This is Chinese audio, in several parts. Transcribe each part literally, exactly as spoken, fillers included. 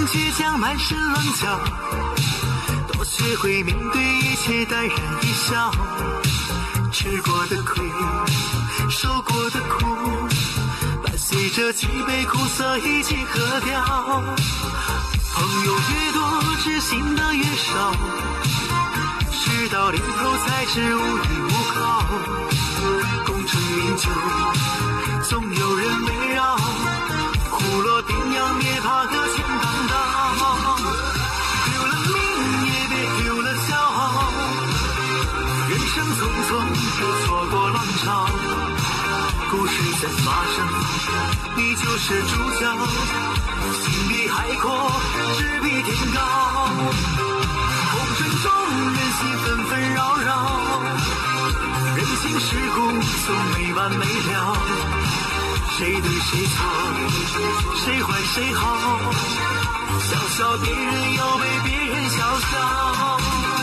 生倔强，满身棱角，都学会面对一切，淡然一笑。吃过的亏，受过的苦，伴随着几杯苦涩一起喝掉。朋友越多，知心的越少，事到临头才知无依无靠。功成名就，总有人围绕，虎落平阳，别怕搁浅当道。丢了命也别丢了骄傲，人生匆匆，别错过浪潮。故事在发生，你就是主角，心比海阔，志比天高。红尘中人心纷纷扰扰，人情世故总没完没了。谁对谁错，谁坏谁好，笑笑别人又被别人笑笑。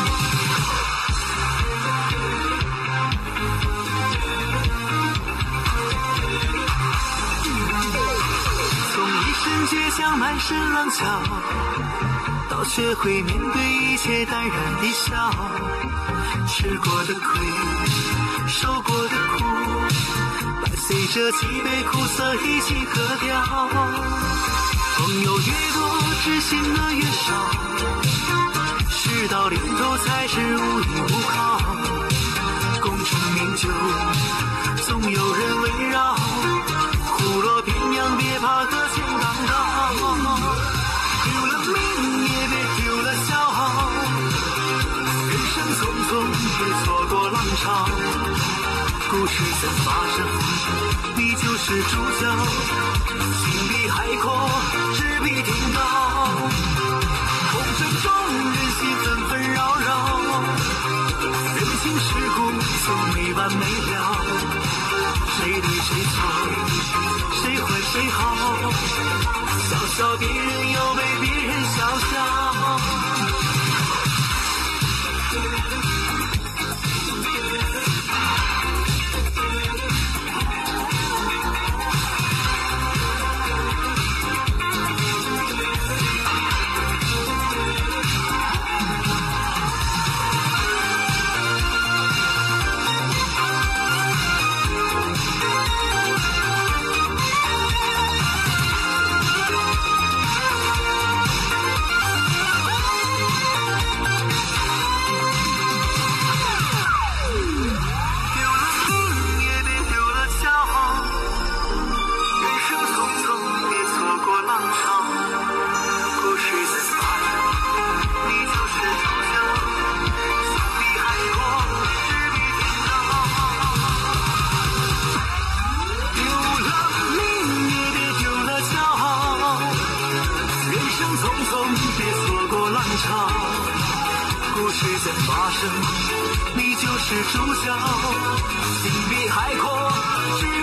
从一身倔强，满身棱角，到学会面对一切，淡然一笑。吃过的亏，受过的苦，伴随着几杯苦涩一起喝掉。朋友越多，知心的越少，事到临头才知无依无靠。功成名就，总有人围绕，虎落平阳，别怕搁浅当道。丢了命也别丢了骄傲，人生匆匆，别错过浪潮。故事在发生，你就是主角，心比海阔，志比天高。红尘中人心纷纷扰扰，人情世故总没完没了。谁对谁错，谁坏谁好，笑笑别人又被别人笑笑。故事在发生，你就是主角，心比海阔。